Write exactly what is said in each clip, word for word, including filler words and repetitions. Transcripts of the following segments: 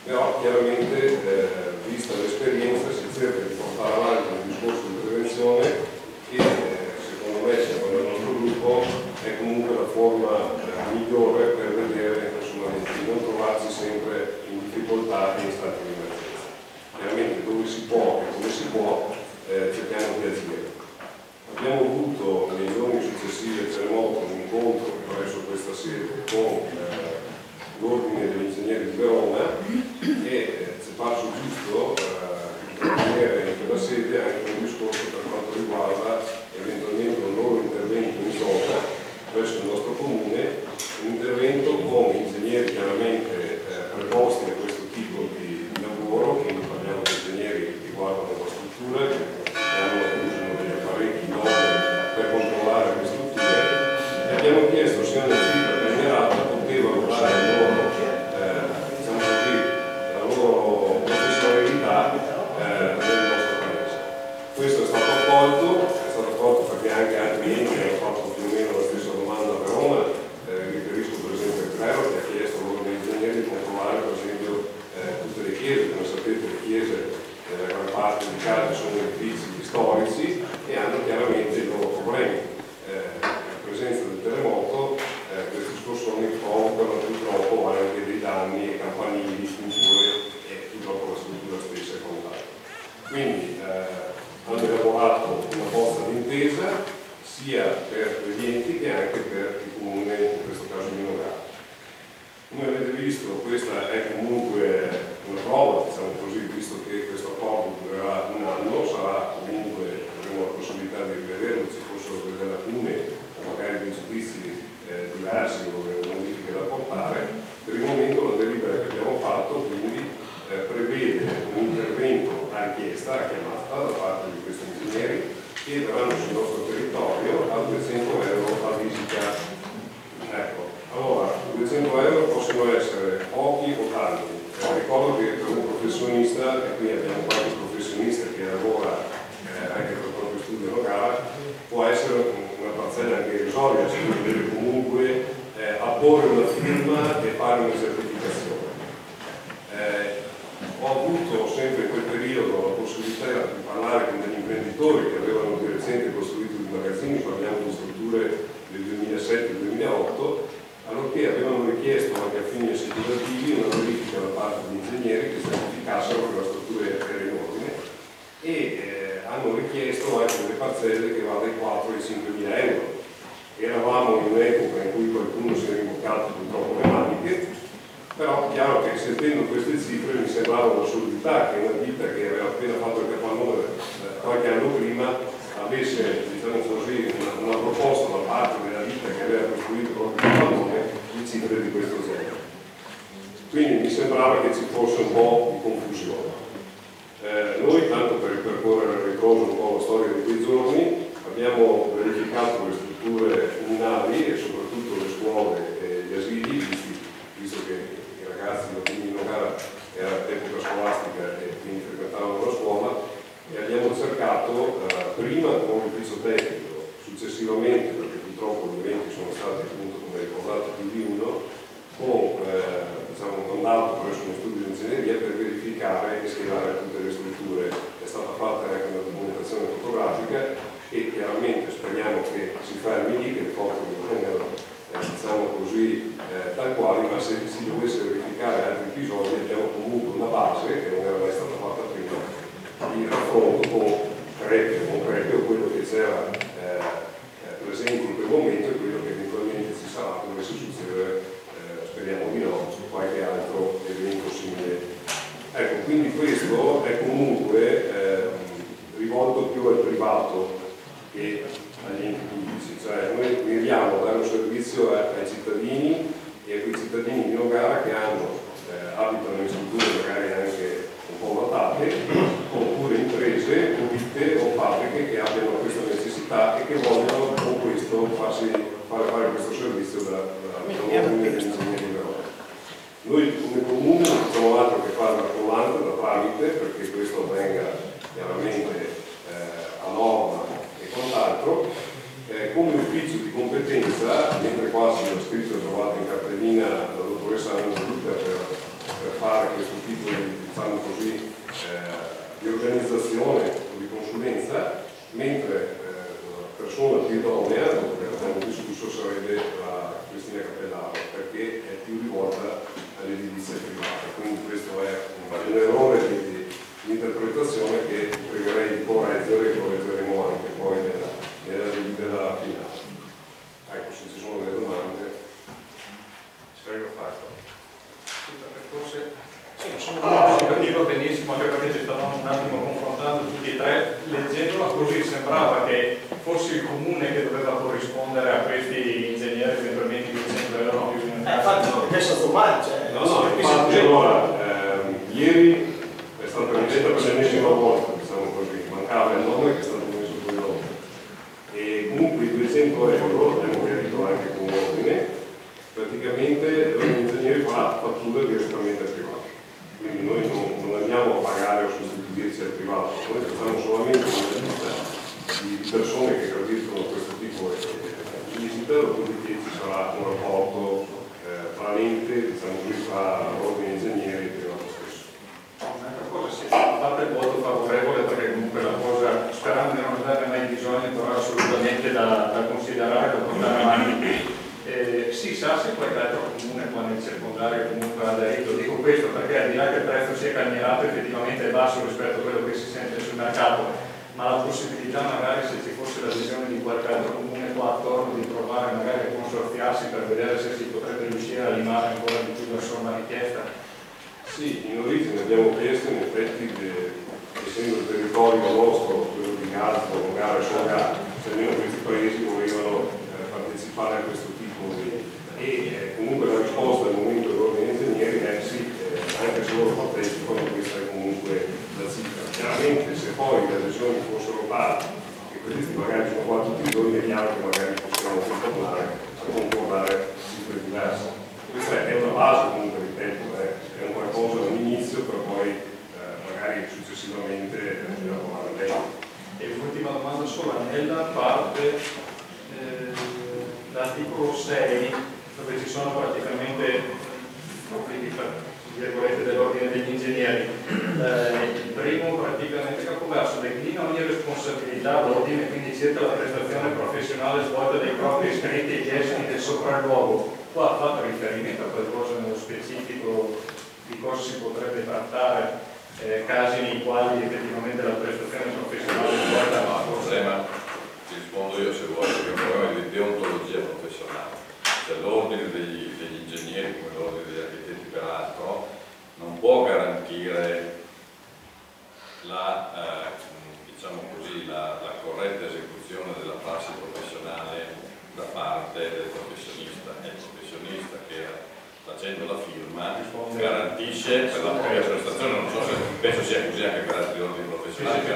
però chiaramente, eh, vista l'esperienza, si cerca di portare avanti un discorso di prevenzione che eh, secondo me, secondo il nostro gruppo, è comunque la forma eh, migliore per vedere insomma, di non trovarsi sempre in difficoltà e in stati di emergenza. Chiaramente dove si può e come si può eh, cerchiamo di agire. Abbiamo avuto nei giorni successivi al terremoto un incontro presso questa sede con eh, l'Ordine degli Ingegneri di Verona e eh, ci è parso giusto eh, tenere in quella sede anche un discorso per quanto riguarda eventualmente un loro intervento in zona presso il nostro comune, un intervento con ingegneri chiaramente eh, preposti a questo tipo di lavoro, quindi parliamo di ingegneri che riguardano la struttura, che hanno usano degli apparecchi per controllare le strutture, e abbiamo chiesto se una cifra determinata potevano dare la loro, eh, diciamo così, la loro professionalità eh, nel nostro paese. Questo è stato accolto, è stato accolto perché anche altri enti hanno fatto più o meno la stessa domanda a Verona, eh, riferisco per esempio a Creo che ha chiesto loro degli ingegneri di controllare per esempio eh, tutte le chiese, come sapete le chiese nella gran parte di casi sono edifici storici e hanno chiaramente i loro problemi. Eh, in presenza del terremoto eh, questi scossoni provocano purtroppo anche dei danni ai campanili, strutture e purtroppo la struttura stessa è contata. Quindi eh, hanno elaborato una bozza d'intesa sia per gli enti che anche per il comune, in questo caso di Nogara. Come avete visto, questa è comunque una prova, diciamo così, visto che questo accordo durerà un anno, sarà comunque, avremo la possibilità di rivederlo, ci fossero delle lacune o magari dei giudizi eh, diversi o delle modifiche da portare. Per il momento la delibera che abbiamo fatto quindi eh, prevede un intervento a richiesta, a chiamata da parte di questi ingegneri che verranno sul nostro territorio a duecento euro a visita. Ecco. Allora, duecento euro possono essere pochi o tanti. Eh, ricordo che per un professionista, e qui abbiamo qualche professionista che lavora eh, anche per il proprio studio a Nogara, può essere una parcella anche irrisoria, si deve comunque eh, apporre una firma e fare una certificazione. Eh, ho avuto sempre in quel periodo la possibilità di parlare con degli imprenditori che avevano di recente costruito dei magazzini, parliamo di strutture del duemilasette duemilaotto, allorché avevano richiesto anche a fini assicurativi una verifica da parte degli ingegneri che certificassero che la struttura era in ordine e eh, hanno richiesto anche delle parcelle che vanno dai quattro ai cinquemila euro. Eravamo in un'epoca in cui qualcuno si era imboccato purtroppo le maniche, però chiaro che sentendo queste cifre mi sembrava un'assurdità che una ditta che aveva appena fatto il capannone eh, qualche anno prima avesse, diciamo così, una, una proposta da parte della ditta che aveva costruito proprio il capannone di cifre di questo genere. Quindi mi sembrava che ci fosse un po' di confusione. Eh, noi, tanto per ripercorrere a ritroso un po' la storia di quei giorni, abbiamo verificato le strutture comunali e soprattutto le scuole e gli asili, visto che i ragazzi di Nogara era epoca scolastica e quindi frequentavano la scuola, e abbiamo cercato eh, prima con l'ufficio tecnico, successivamente, perché purtroppo gli eventi sono stati appunto come ricordato più di uno, con eh, diciamo, un mandato presso uno studio di ingegneria per verificare e schierare tutte le strutture. È stata fatta anche una documentazione fotografica e chiaramente speriamo che si fermi lì, che le foto vengano eh, diciamo così eh, tal quali, ma se si dovesse verificare altri episodi abbiamo comunque una base che non era mai stata fatta prima di raffronto con Crepio, con Crepio, quello che c'era eh, presente in quel momento e quello che eventualmente ci sarà, dovesse succedere, eh, speriamo di no, qualche altro evento simile. Ecco, quindi questo è comunque eh, rivolto più al privato che agli enti pubblici, cioè noi miriamo a dare un servizio ai cittadini e a quei cittadini di Nogara che hanno, eh, abitano in strutture magari anche un po' datate, oppure imprese o ditte o fabbriche che abbiano questa necessità e che vogliono con questo farsi, fare, fare questo servizio da, da, da comune degli ingegneri di Verona. Noi come comune non facciamo altro che fare una collante da tramite perché questo avvenga chiaramente eh, a norma e quant'altro. Eh, come ufficio di competenza, mentre qua si è scritto e trovato in cartellina la dottoressa Anna per, per fare fare questo tipo di, diciamo così, eh, di organizzazione o di consulenza, mentre eh, la persona più idonea, dopo che abbiamo discusso, sarebbe la Cristina Cappellaro, perché è più rivolta all'edilizia privata. Quindi questo è un errore di, di interpretazione che pregherei di correggere e correggeremo anche poi nella, nella delibera finale. Ecco, se ci sono delle domande. Prego, fatto. Forse sì, sono ah, si capiva benissimo, anche perché ci stavamo un attimo confrontando tutti e tre, leggendola così sembrava che fosse il comune che doveva corrispondere a questi ingegneri eventualmente che sembrano più in eh, infatti non è stato male, cioè, no, no, infatti allora ehm, ieri è stata ridetta per l'ennesima volta, diciamo così, mancava il nome che è stato messo poi dopo. E comunque i duecento euro abbiamo chiarito anche con ordine. Praticamente ogni ingegnere fa fatture direttamente al privato, quindi noi non, non andiamo a pagare o sostituirci al privato, noi facciamo solamente una lista di persone che gradiscono questo tipo di visita, dopodiché ci sarà un rapporto eh, tra l'ente, diciamo così, tra ordine ingegneri e il privato stesso. un'altra cosa, sì, fate il voto favorevole perché comunque la cosa, sperando di non averne mai bisogno, però assolutamente da, da considerare, da portare avanti. Eh, si sa se qualche altro comune qua nel circondario comunque ha aderito. Dico questo perché al di là che il prezzo sia calmierato effettivamente è basso rispetto a quello che si sente sul mercato, ma la possibilità magari se ci fosse l'adesione di qualche altro comune qua attorno di provare magari a consorziarsi per vedere se si potrebbe riuscire a limare ancora di più la somma richiesta. Sì, in origine abbiamo chiesto in effetti che, essendo il territorio nostro, quello di Gaza, Longara e Solgara, se almeno questi paesi volevano eh, partecipare a questo tipo di... e eh, comunque la risposta al momento dell'ordine ingegneri è sì, eh, anche se loro partecipano, questa è comunque la cifra. Chiaramente se poi le adesioni fossero tali e questi magari sono qua tutti i giorni, è chiaro che magari possiamo tornare a concordare cifre diverse. Questa è una base comunque, ripeto, è un qualcosa all'inizio per poi eh, magari successivamente lavorare meglio. E l'ultima domanda sola, nella parte eh, l'articolo sei dove ci sono praticamente virgolette dell'ordine degli ingegneri, eh, il primo praticamente capoverso declina ogni responsabilità all'ordine, quindi circa la prestazione professionale svolta dai propri iscritti e gli esiti del sopralluogo. Qua ha fatto riferimento a qualcosa nello specifico di cosa si potrebbe trattare, eh, casi nei quali effettivamente la prestazione professionale è svolta. Ma il problema, ti rispondo io se vuoi, perché è un problema di deontologia professionale. Cioè l'ordine degli, degli ingegneri, come l'ordine degli architetti peraltro, non può garantire la, eh, diciamo così, la, la corretta esecuzione della prassi professionale da parte del professionista. È il professionista che facendo la firma garantisce per la propria prestazione, non so se penso sia così anche per altri ordini professionali,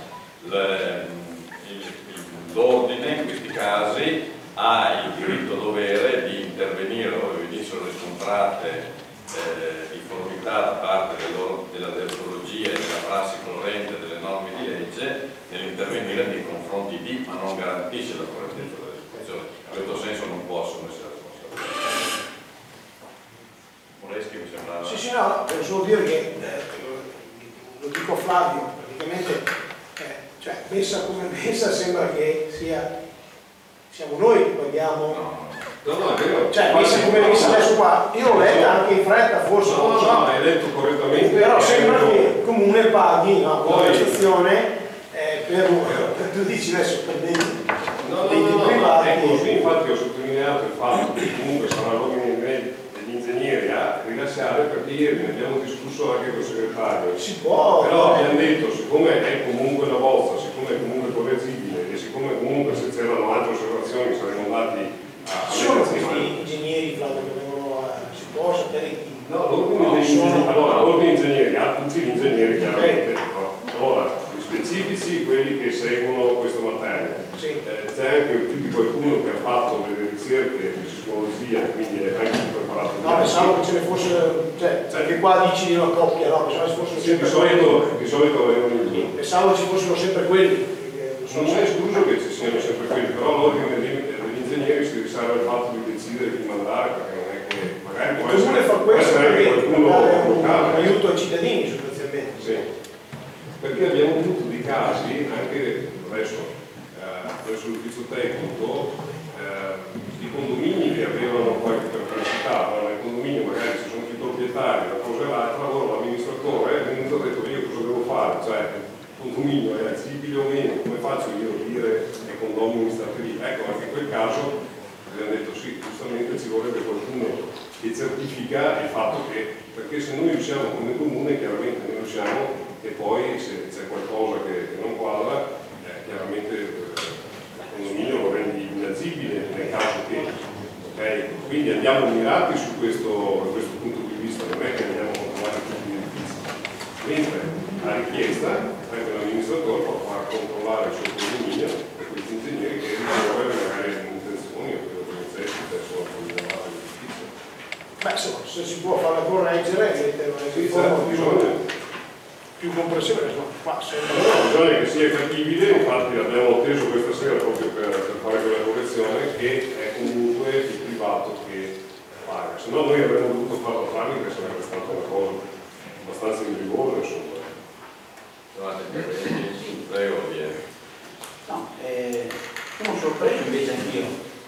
l'ordine in questi casi ha il diritto dovere di intervenire ove venissero riscontrate eh, difformità da parte della deontologia e della prassi corrente delle norme di legge nell'intervenire nei confronti di, ma non garantisce la correttezza dell'esecuzione. In questo senso non può assumersi la responsabilità. Moreschi mi sembrava... Sì, sì, no, devo solo dire che, eh, lo dico a Flavio, praticamente, eh, cioè, messa come messa sembra che sia, siamo noi che paghiamo... No, no, è vero. Cioè, messa come messa adesso qua, io l'ho letta anche in fretta, forse no, non so. no, hai letto correttamente. Però sembra che il comune paghi no, Poi, la prestazione eh, per, per, tu dici adesso per dei, no, no, dei no, no, privati. è così, infatti ho sottolineato il fatto che comunque sarà l'ordine degli ingegneri a rilasciare, perché ieri ne abbiamo discusso anche con il segretario. Si può. Però abbiamo detto, siccome è comunque una bozza, siccome è comunque correggibile e siccome comunque se c'erano altre osservazioni saremmo andati a... Ci sono questi ingegneri, Flavio, che vengono a... si può sapere chi? No, l'ordine degli ingegneri, allora, l'ordine ingegneri ha tutti gli ingegneri chiaramente, no? Allora, gli specifici, quelli che seguono questa materia. Sì. Eh, c'è anche più di qualcuno che ha fatto delle ricerche di sismologia, quindi è anche più preparato. No, pensavo che ce ne fosse, cioè, perché qua dici di una coppia, no? Pensavo ci fossero Sì, sempre di solito, di solito avevano il quelli. Pensavo ci fossero sempre quelli. Non è escluso che ci siano sempre quelli, però l'ordine degli ingegneri si riserva al fatto di decidere chi mandare, perché non è che magari può essere, può essere anche qualcuno bloccato. aiuto ai cittadini sostanzialmente. Sì, perché abbiamo avuto dei casi, anche adesso, eh, presso l'ufficio tecnico, eh, di condomini che avevano qualche perplessità, allora nel condominio magari ci sono i proprietari, una cosa e l'altra, allora l'amministratore è venuto e ha detto io cosa devo fare, cioè il condominio è agibile o meno, come faccio io a dire che condomini state lì? Ecco, anche in quel caso abbiamo detto sì, giustamente ci vorrebbe qualcuno che certifica il fatto che, perché se noi riusciamo come comune, chiaramente noi riusciamo, e poi se c'è qualcosa che, che non quadra, eh, chiaramente eh, il condominio lo rende inagibile nel caso che, ok? Quindi andiamo mirati su questo, da questo punto di vista, non è che andiamo a controllare tutti gli edifici, mentre a richiesta anche l'amministratore può far controllare il suo condominio e questi ingegneri che devono avere magari intenzioni o quello che necessita, insomma, per rinnovare l'edificio. Beh, insomma, se si può farla correggere, mettere una Sì, riforma certo, più, bisogna. più comprensiva, insomma, qua sembra. Allora bisogna che sia capibile, infatti abbiamo atteso questa sera proprio per, per fare quella correzione, che è comunque il privato che paga, se no noi avremmo dovuto farlo a farlo, che sarebbe stata una cosa abbastanza intrigosa, insomma. Prego, vieni. No, eh, sono sorpreso invece anch'io,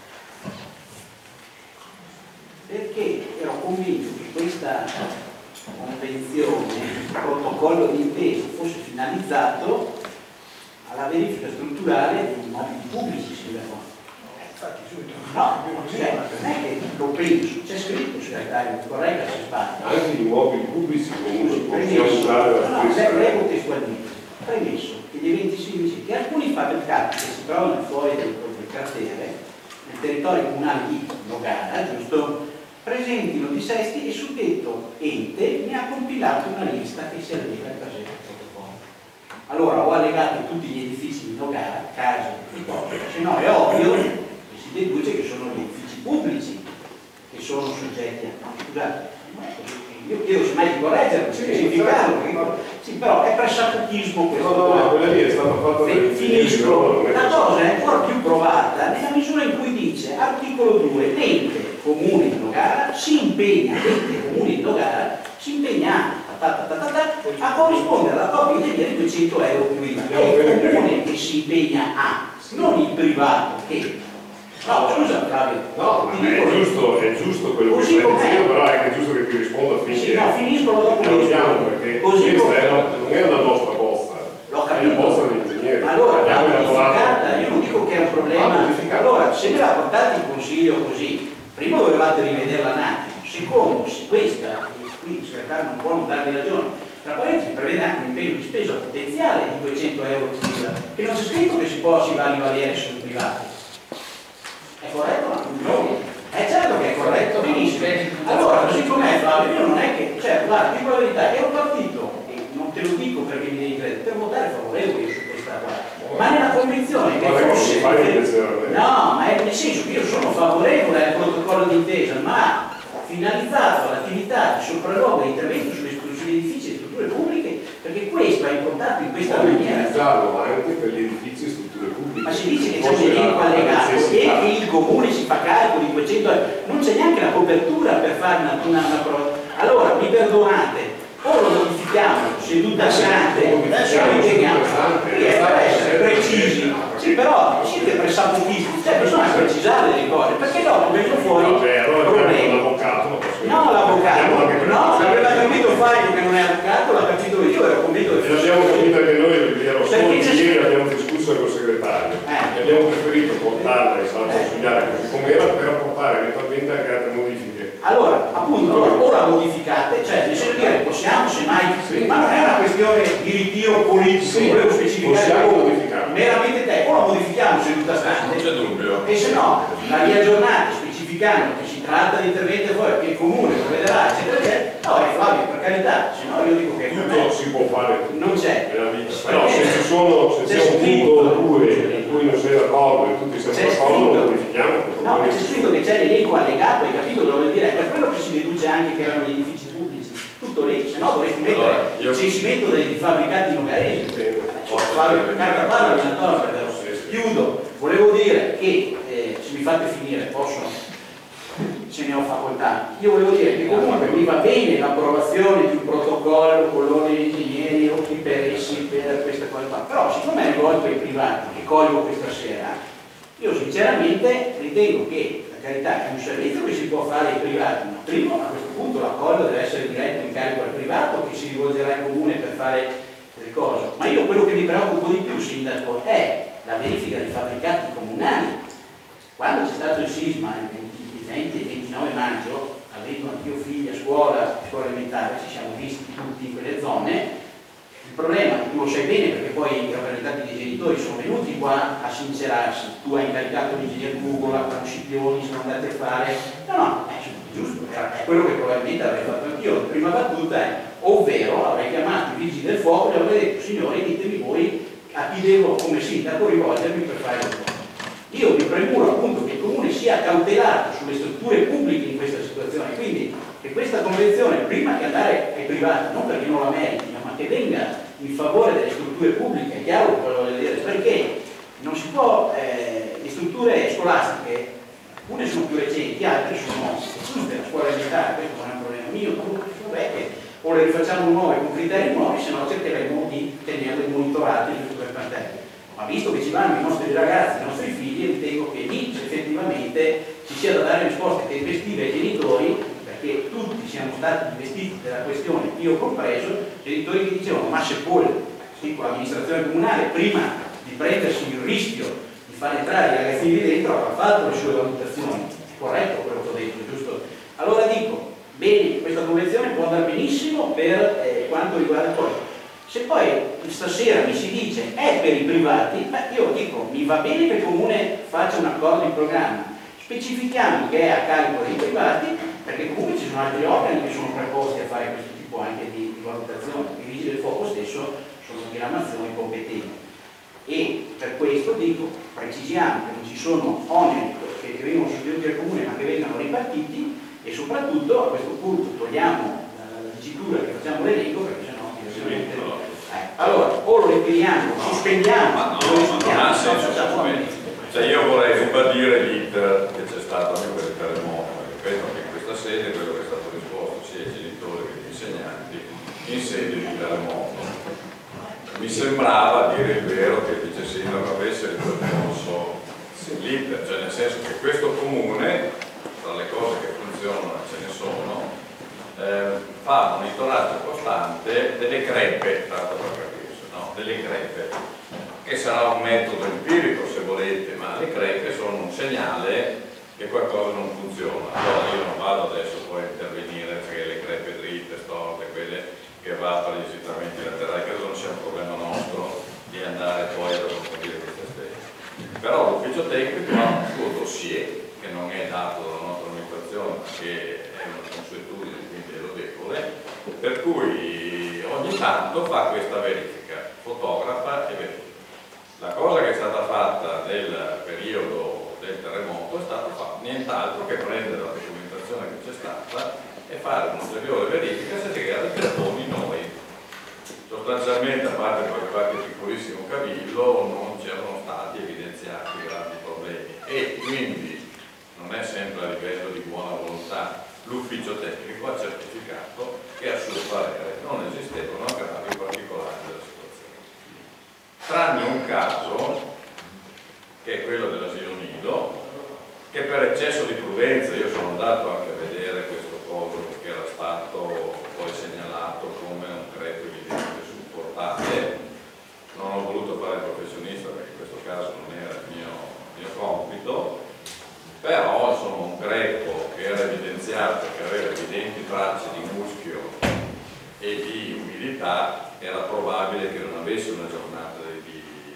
perché ero convinto che questa convenzione, il protocollo di intesa fosse finalizzato alla verifica strutturale degli immobili pubblici, signor. Infatti, subito. No, cioè, non è che lo penso, c'è scritto, segretario, corregga se sbaglio. Anche gli immobili pubblici comunque possiamo Premesso, usare la no, no, stessa. leggo testualmente, premesso che gli eventi sismici che alcuni fabbricati che si trovano fuori dalle proprie cartiere, nel territorio comunale di Nogara, giusto, presentino dissesti e suddetto ente ne ha compilato una lista che si alleva al presente protocollo. Allora ho allegato tutti gli edifici di Nogara, case, se no è ovvio che si deduce che sono gli edifici pubblici che sono soggetti a... No, scusate, io chiedo semmai di correggere, di specificarlo, sì, però è pressapochismo questo. No, no, quella lì è stata fatta Fin- Finisco, la cosa è ancora più provata nella misura in cui dice, articolo due, l'ente comune di Nogara si impegna, l'ente comune di Nogara si impegna a, ta, ta, ta, ta, a corrispondere alla propria idea di duecento euro più I V A. È il comune che si impegna a, non il privato che... No, scusa Flavio. No, ma è giusto, è giusto quello che Così stai com'è. dicendo, però è che è giusto che ti risponda finché Sì, no, finiscono dopo piano mi piano, rispondo. perché Così questa com'è. è la- non è la nostra bozza, L'ho è la capito. bozza degli ingegneri. Allora, abbiamo va elaborato. modificata, io non dico che è un problema. Va modificata. Allora, se me la portate in consiglio così, prima dovevate rivederla un attimo. Secondo, se questa, qui il segretario non può non darvi ragione, tra parentesi prevede anche un impegno di spesa potenziale di duecento euro di I V A, che non c'è scritto che si può si va a rivalere sul privato. È corretto o no? È certo che è corretto, benissimo. Allora, così com'è Flavio, io non è che, cioè, guarda, dico la verità, ero partito, e non te lo dico perché mi devi credere, per votare favorevole su questa qua, ma nella convinzione che Guarda che fosse... si fa in piacere. No, ma è nel senso che io sono favorevole al protocollo d'intesa, ma finalizzato all'attività di sopralluogo e intervento sulle, sugli edifici e strutture pubbliche, perché questo è improntato in questa Puoi maniera. utilizzarlo anche per gli edifici e strutture pubbliche. Ma si dice che c'è Forse un elenco la- la allegato e necessità. che il comune si fa carico di duecento euro, non c'è neanche la copertura per fare una, una, una prova. Allora, mi perdonate, o lo modifichiamo seduta stante, adesso lo impegniamo, per essere precisi. Sì, però siete pressapochisti, cioè bisogna precisare le cose, perché dopo vengono fuori Vabbè, allora problemi. l'avvocato lo posso No, l'avvocato, Abbiamo anche no, preso- l'aveva capito Fabio che non è avvocato, l'ha capito io, ero convinto che E l'abbiamo capito che noi ero solo Perché c'è- ieri abbiamo discusso col segretario Eh. e abbiamo preferito portarla e salvo Eh. studiare così com'era per apportare eventualmente anche altre modifiche. Allora, appunto, o la modificate, cioè nel senso di dire possiamo semmai, Sì. ma non è una questione di ritiro politico, Sì, volevo specificare, possiamo modificare. meramente te, o la modifichiamo seduta stante, Non c'è dubbio. e se no la riaggiornate specificando che si tratta di interventi fuori, che il comune provvederà, eccetera, eccetera, no, è Flavio, per carità, se no io dico che per Tutto me si può fare non c'è. nella vita, però se ci sono, se C'è c'è un scritto. punto o due in cui non sei d'accordo e tutti siamo C'è d'accordo, lo scritto. modifichiamo. No, ma c'è scritto che c'è l'elenco allegato, hai capito dove dire? È per quello che si deduce anche che erano gli edifici pubblici, tutto lì, se no dovresti mettere Allora, io- il censimento dei fabbricati nogaresi. Sì. Fabio, carta palla, allenatore, però. Sì, sì. Chiudo, volevo dire che, eh, se mi fate finire, posso, ce ne ho facoltà. Io volevo dire che comunque mi va bene l'approvazione di un protocollo con l'ordine degli ingegneri o chi per essi per questa cosa qua, però siccome è rivolto ai privati che colgo questa sera, io sinceramente ritengo che la carità è un servizio che si può fare ai privati, ma primo a questo punto l'accordo deve essere diretto in carico al privato che si rivolgerà al comune per fare delle cose. Ma io quello che mi preoccupa di più, sindaco, è la verifica dei fabbricati comunali. Quando c'è stato il sisma il venti e ventinove maggio, avendo anch'io figli a scuola, a scuola elementare, ci siamo visti tutti in quelle zone. Il problema, tu lo sai bene perché poi i rappresentanti dei genitori sono venuti qua a sincerarsi, tu hai incaricato l'ingegner Google, a Scipioni, sono andati a fare, no no, è giusto, è quello che probabilmente avrei fatto anch'io. La prima battuta è, ovvero avrei chiamato i vigili del fuoco e avrei detto, signori, ditemi voi a chi devo come sindaco rivolgermi per fare il lavoro. Io vi premuro appunto che il comune sia cautelato sulle strutture pubbliche in questa situazione, quindi che questa convenzione, prima che andare ai privati, non perché non la meritino, ma che venga in favore delle strutture pubbliche, è chiaro quello che voglio dire, perché non si può, eh, le strutture scolastiche, alcune sono più recenti, altre sono tutte la scuola elementare, questo non è un problema mio, sono vecchie, o le rifacciamo nuove con criteri nuovi, se no cercheremo di tenerle monitorate in tutte le pantelle. Ma visto che ci vanno i nostri ragazzi, i nostri figli, ritengo che lì effettivamente ci sia da dare risposte tempestive ai genitori, perché tutti siamo stati investiti della questione, io compreso, genitori che dicevano ma se poi sì, l'amministrazione comunale prima di prendersi il rischio di far entrare i ragazzini lì dentro avrà fatto le sue valutazioni. È corretto quello che ho detto, giusto? Allora dico, bene, questa convenzione può andare benissimo per eh, quanto riguarda poi. Se poi stasera mi si dice è per i privati, beh, io dico mi va bene che il comune faccia un accordo in programma, specifichiamo che è a carico dei privati, perché comunque ci sono altri organi che sono preposti a fare questo tipo anche di, di valutazione. I vigili del fuoco stesso sono diramazioni competenti. E per questo dico, precisiamo che non ci sono oneri che, che vengono sostenuti al comune ma che vengano ripartiti, e soprattutto a questo punto togliamo la, la dicitura che facciamo l'elenco, perché sennò diversamente eh, allora o lo ritiriamo, no, sospendiamo, ma no, lo ma non ha senso facciamo sospendere. Cioè io vorrei ribadire l'iter che c'è stato anche per il terremoto, ripeto che in questa sede quello che è stato risposto sia ai genitori che agli insegnanti in sede di terremoto. Mi sembrava, a dire il vero, che il vice sindaco avesse ripercorso l'iter, cioè nel senso che questo comune, tra le cose che funzionano ce ne sono, eh, fa monitoraggio costante delle crepe, tanto per capirsi, no? Delle crepe, che sarà un metodo empirico se volete, ma le crepe sono un segnale che qualcosa non funziona. Allora io non vado adesso poi a intervenire perché le crepe dritte, storte, quelle che va per gli assestamenti laterali, credo non sia un problema nostro di andare poi ad approfondire queste spese. Però l'ufficio tecnico ha un suo dossier che non è dato dalla nostra amministrazione, ma che è una consuetudine, quindi è lodevole, per cui ogni tanto fa questa verifica, fotografa e verifica. La cosa che è stata fatta nel periodo del terremoto è stata fatta nient'altro che prendere la documentazione che c'è stata e fare un'ulteriore verifica se si era di noi. Sostanzialmente, a parte qualche piccolissimo cavillo, non c'erano stati evidenziati grandi problemi e quindi non è sempre a livello di buona volontà. L'ufficio tecnico ha certificato che a suo parere non esistevano aggravi particolari della situazione. Tranne un caso, che è quello dell'asilo nido, che per eccesso di prudenza, io sono andato anche a vedere questo coso che era stato poi segnalato come un crepe evidente supportabile, non ho voluto fare il professionista perché in questo caso non era il mio, mio compito, però insomma un greco che era evidenziato, che aveva evidenti tracce di muschio e di umidità, era probabile che non avesse una giornata di,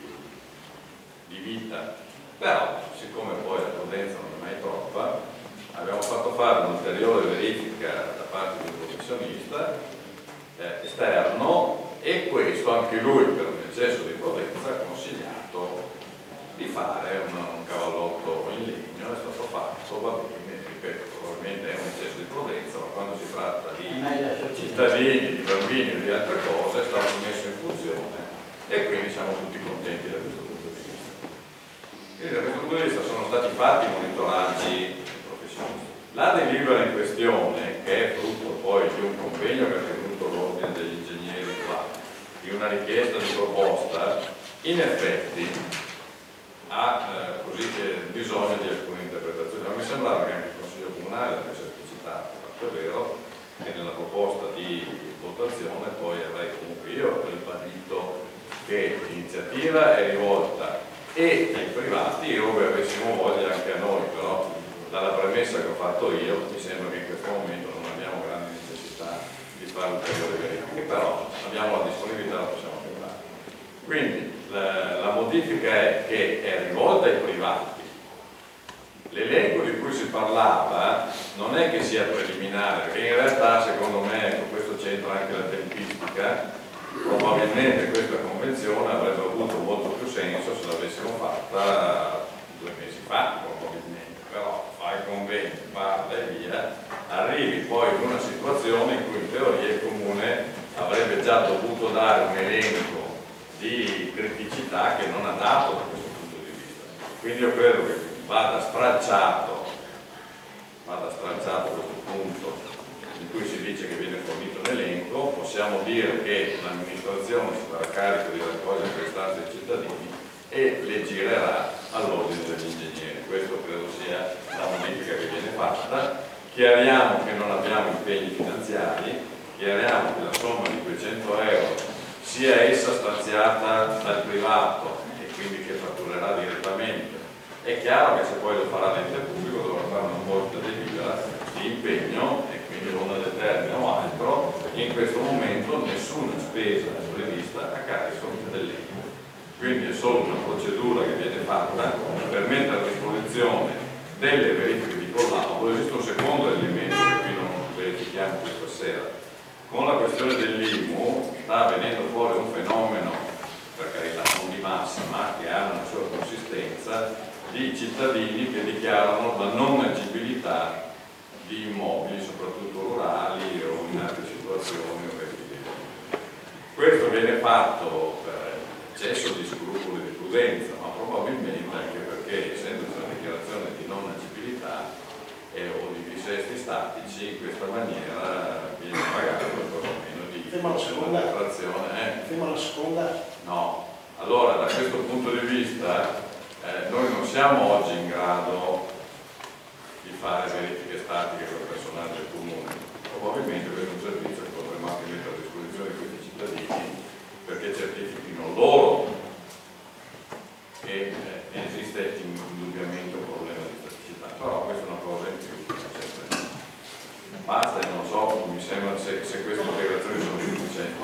di vita. Però siccome poi la prudenza non è mai troppa, abbiamo fatto fare un'ulteriore verifica da parte di un professionista eh, esterno, e questo anche lui per un eccesso di prudenza ha consigliato di fare un, un cavallotto in legno. È stato fatto, va bene, ripeto, probabilmente è un eccesso di prudenza, ma quando si tratta di cittadini, di bambini e di altre cose è stato messo in funzione e quindi siamo tutti contenti da questo punto di vista. Quindi da questo punto di vista sono stati fatti monitoraggi professionisti. La delibera in questione, che è frutto poi di un convegno che ha tenuto l'ordine degli ingegneri qua, di una richiesta di proposta, in effetti ha eh, così che bisogno di alcune interpretazioni. Ma mi sembrava che anche il Consiglio Comunale l'avesse esplicitato, tanto è vero che nella proposta di votazione poi avrei comunque io ribadito che l'iniziativa è rivolta e ai privati, ove avessimo voglia anche a noi, però dalla premessa che ho fatto io mi sembra che in questo momento non abbiamo grandi necessità di fare ulteriori verifiche, però abbiamo la disponibilità, la possiamo fare. Quindi la, la modifica è che è rivolta ai privati. L'elenco di cui si parlava non è che sia preliminare, perché in realtà secondo me, ecco, questo c'entra anche la tempistica, probabilmente questa convenzione avrebbe avuto molto più senso se l'avessimo fatta due mesi fa, probabilmente, però fai il convegno, parla e via, arrivi poi in una situazione in cui in teoria il Comune avrebbe già dovuto dare un elenco di criticità che non ha dato da questo punto di vista. Quindi io credo che vada stralciato, vada stralciato questo punto in cui si dice che viene fornito l'elenco. Possiamo dire che l'amministrazione si farà carico di raccogliere le istanze dei cittadini e le girerà all'ordine degli ingegneri. Questo credo sia la modifica che viene fatta. Chiariamo che non abbiamo impegni finanziari, chiariamo che la somma di duecento euro sia essa stanziata dal privato e quindi che fatturerà direttamente. È chiaro che se poi lo farà l'ente pubblico dovrà fare una volta delibera di impegno e quindi non determina o altro. In questo momento nessuna spesa è prevista a carico dell'ente. Quindi è solo una procedura che viene fatta per mettere a disposizione delle verifiche di collaudo. Esiste un secondo elemento che qui non verifichiamo questa sera. Con la questione dell'I M U sta venendo fuori un fenomeno, per carità non di massa, ma che ha una sua consistenza, di cittadini che dichiarano la non agibilità di immobili, soprattutto rurali o in altre situazioni. Questo viene fatto per eccesso di scrupoli di prudenza, ma probabilmente anche perché, essendo una dichiarazione di non agibilità eh, o di dissesti statici, in questa maniera viene pagato perlomeno di detrazione. Eh? Fermo la seconda. No, allora da questo punto di vista eh, noi non siamo oggi in grado di fare verifiche statiche per personale del comune. Probabilmente questo è un servizio che potremmo anche mettere a disposizione di questi cittadini perché certifichino loro che eh, esiste indubbiamente un problema di staticità, però questa è una cosa in più. Basta e non so, mi sembra se, se queste integrazioni sono sufficienti.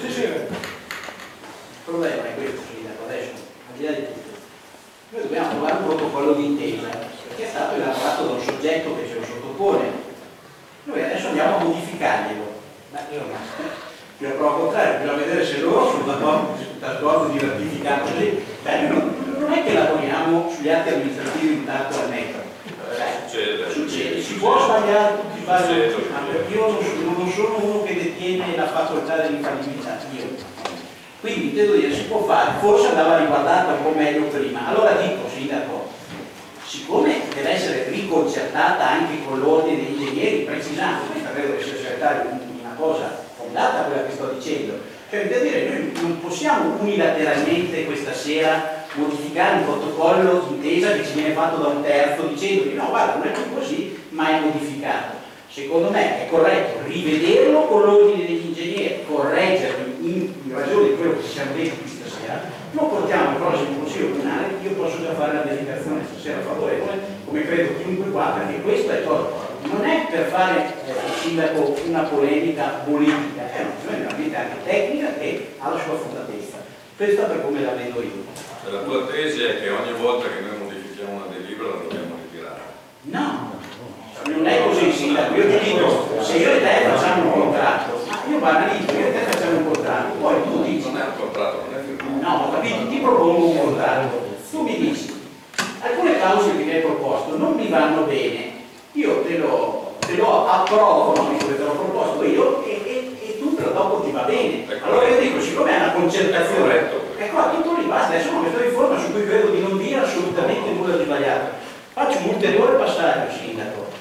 Il problema è questo, adesso, al di là di tutto, noi dobbiamo trovare un protocollo di intesa perché è stato elaborato da un soggetto che ce lo sottopone. Noi adesso andiamo a modificarglielo. Ma io io provo al contrario, bisogna vedere se loro sono d'accordo di ratificarlo. Cioè, non, non è che lavoriamo sugli atti amministrativi un tanto al metro. Succede, succede, si può sbagliare tutti i vari, perché io non, non sono uno che detiene la facoltà dell'infallibilità, io. Quindi intendo dire, si può fare, forse andava riguardata un po' meglio prima. Allora dico, sindaco, siccome deve essere riconcertata anche con l'ordine degli ingegneri, precisando, questa credo che sia segretario una cosa fondata quella che sto dicendo, cioè intendo dire, noi non possiamo unilateralmente questa sera modificare un protocollo d'intesa che ci viene fatto da un terzo dicendo che no, guarda, non è più così, ma è modificato. Secondo me è corretto rivederlo con l'ordine degli ingegneri, correggerlo in, in ragione di quello che ci siamo detti questa sera, lo portiamo al prossimo Consiglio Comunale. Io posso già fare la verificazione stasera favorevole, come credo chiunque qua, perché questo è cosa. Non è per fare eh, il sindaco una polemica politica, è una questione veramente anche tecnica che ha la sua fondatezza. Questa per come la vedo io. La tua tesi è che ogni volta che noi modifichiamo una delibera la dobbiamo ritirare? No, non è così, sindaco. Io ti dico, se io e te facciamo un contratto, io banalizzo, io e te facciamo un contratto, poi tu dici, non è un contratto, non è firmato. no, ho capito, ti propongo un contratto, tu mi dici, alcune clausole che mi hai proposto non mi vanno bene, io te lo, te lo approvo, no? Te l'ho proposto io e, e, e tu però dopo ti va bene. Allora io dico, siccome è una concertazione, ecco, tutto lì basta, adesso una questione di forma su cui credo di non dire assolutamente nulla di sbagliato. Faccio un ulteriore passaggio, sindaco.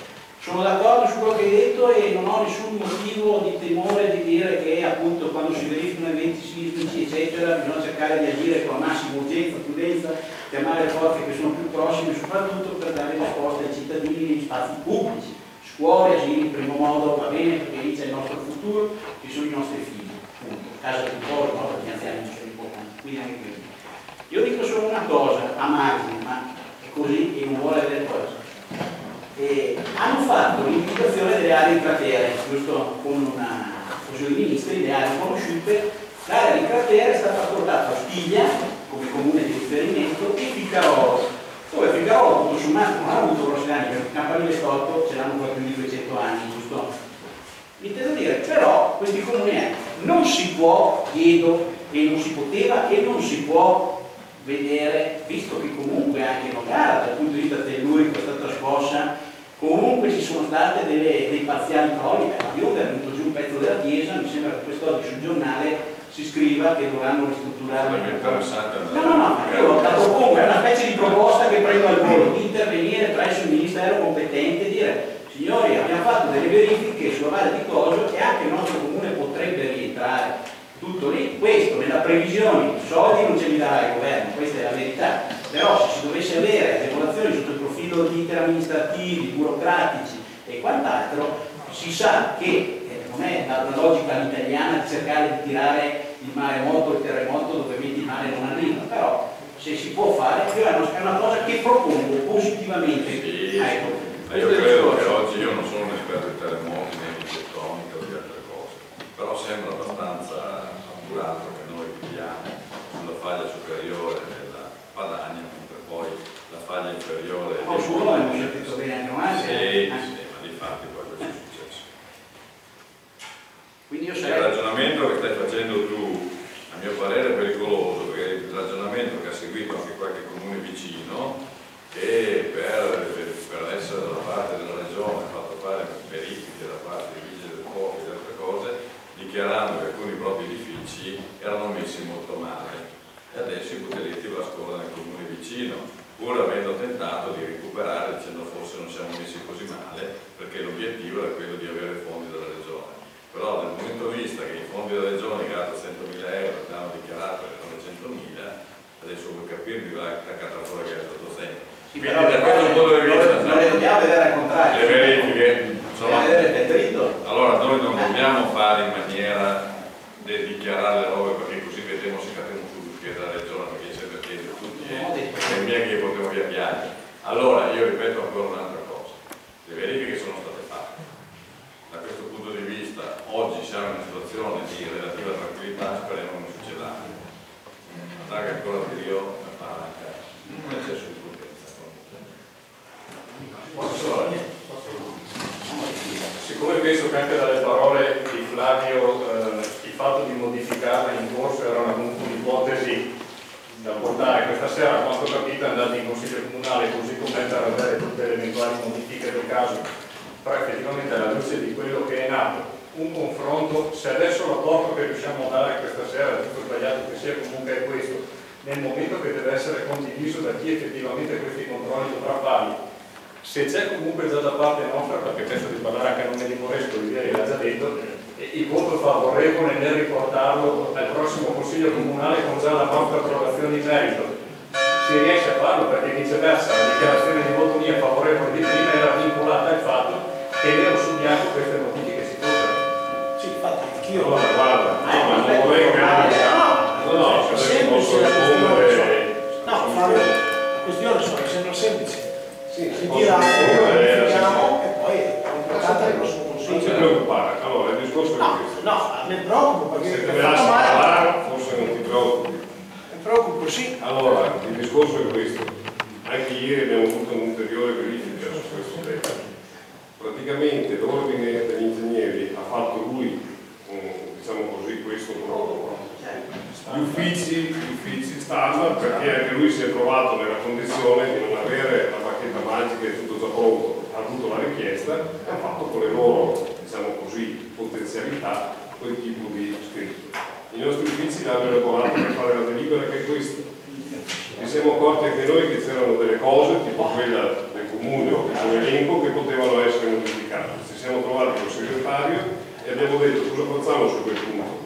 Sono d'accordo su quello che hai detto e non ho nessun motivo di temore di dire che appunto quando si verificano eventi sismici eccetera bisogna cercare di agire con la massima urgenza, prudenza, chiamare le forze che sono più prossime, soprattutto per dare risposte ai cittadini negli spazi pubblici, scuole, asili, in primo modo va bene perché lì c'è il nostro futuro, ci sono i nostri figli, appunto, casa di lavoro, no? Perché gli anziani non sono importanti, quindi anche qui. Io dico solo una cosa, a margine, ma è così e non vuole vedere cosa. E hanno fatto l'individuazione delle aree di cratere, giusto con una fusione di ministri, le aree conosciute. L'area di cratere è stata portata a Ostiglia come comune di riferimento e Ficarolo, dove Ficarolo tutto sommato non ha avuto grossi anni, perché Campanile Stotto ce l'hanno per più di duecento anni, giusto? Intendo dire, però questi comuni è, non si può, chiedo, e non si poteva e non si può vedere, visto che comunque anche Nogara dal punto di vista tellurico è stata scossa, comunque ci sono state delle, dei parziali crolli, a Bionda è venuto giù un pezzo della chiesa, mi sembra che quest'oggi sul giornale si scriva che dovranno ristrutturare. È interessante. No, no, no, io la propongo, è una specie di proposta che prendo al volo, di intervenire presso il Ministero competente e dire signori abbiamo fatto delle verifiche sulla Valle di Coso e anche il nostro comune potrebbe rientrare. Tutto lì, questo nella previsione, soldi non ce li darà il governo, questa è la verità, però se si dovesse avere agevolazioni sotto il profilo di interamministrativi, burocratici e quant'altro, si sa che eh, non è una logica all'italiana di cercare di tirare il maremoto, il terremoto dove ovviamente il mare non arriva, però se si può fare, io è una, è una cosa che propongo positivamente. Sì, ecco, io credo che oggi io non sono un esperto di terremoti né di tettonica o di altre cose, però sembra abbastanza accurato che noi viviamo sulla faglia superiore della Padania, mentre poi la faglia inferiore oh, su uno abbiamo sentito bene anche noi. Sì, sì, ma di fatti poi questo è successo. Quindi io Il sarei... ragionamento che stai facendo tu, a mio parere, è pericoloso, perché il ragionamento che ha seguito anche qualche comune vicino, che per, per essere dalla parte della regione ha fatto fare verifiche da parte dei vigili del fuoco e di altre cose, dichiarando che alcuni propri edifici erano messi molto male. E adesso ipoteticamente la scuola nel comune vicino, pur avendo tentato di recuperare dicendo forse non siamo messi così male, perché l'obiettivo era quello di avere fondi dalla regione. Però dal momento di vista che i fondi della regione grazie a centomila euro che hanno dichiarato che novecentomila, adesso vuoi capirmi la catastrofe che è stato sempre. Sì, quindi da questo punto di vista non le dobbiamo vedere al contrario. le verifiche sono... Allora noi non dobbiamo fare in maniera di dichiarare le robe perché così vedremo se capiamo sul piede della regione, perché c'è per chiedere tutti e miei che potevo via piangere. Allora io ripeto ancora un'altra cosa, le verifiche sono state fatte, da questo punto di vista oggi siamo in una situazione di relativa tranquillità, speriamo non succeda. Andare che ancora di Rio mi fa anche un eccesso di prudenza. Siccome penso che anche dalle parole di Flavio eh, il fatto di modificarla in corso era un'ipotesi da portare questa sera, a quanto ho capito è andato in consiglio comunale così come per avere tutte le eventuali modifiche del caso, però effettivamente alla luce di quello che è nato un confronto, se adesso l'apporto che riusciamo a dare questa sera, tutto sbagliato che sia, comunque è questo, nel momento che deve essere condiviso da chi effettivamente questi controlli dovrà farli. Se c'è comunque già da parte nostra, perché penso di parlare anche a nome di Moresco, ieri l'ha già detto, il voto favorevole nel riportarlo al prossimo Consiglio Comunale con già la nostra approvazione in merito, si riesce a farlo perché viceversa la dichiarazione di voto mia favorevole di prima era vincolata al fatto che nero su bianco queste modifiche si fossero. Sì, infatti anch'io. Allora, guarda, Eh, ma ma non vorrei che... no, No, no, è se semplice la posso questione. rispondere... No, Flavio, la questione sono, sembra semplice. Sì, Si posso tira, rispondere, verifichiamo e poi è portata al prossimo non consiglio. ti preoccupare, allora il discorso è No, questo. no, mi preoccupo perché Se te è ne fatto lasci male. parlare, forse non ti preoccupi. Mi preoccupo, sì. Allora, il discorso è questo. Anche ieri abbiamo avuto un'ulteriore verifica su questo tema. Praticamente l'ordine degli ingegneri ha fatto lui, um, diciamo così, questo protocollo. Gli uffici, gli uffici standard, perché anche lui si è trovato nella condizione di non avere la bacchetta magica e tutto già pronto, ha avuto la richiesta e ha fatto con le loro, diciamo così, potenzialità quel tipo di scritto. I nostri uffici l'hanno elaborato per fare la delibera che è questa. Ci siamo accorti anche noi che c'erano delle cose, tipo quella del comune o del suo elenco, che potevano essere modificate. siamo trovati con il segretario e abbiamo detto cosa facciamo su quel punto.